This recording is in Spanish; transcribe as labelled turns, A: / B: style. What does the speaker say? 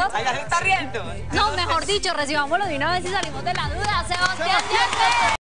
A: riendo.
B: Ay, ¿se está riendo?
A: No, mejor dicho, recibámoslo de una vez y salimos de la duda. Sebastián Yepes.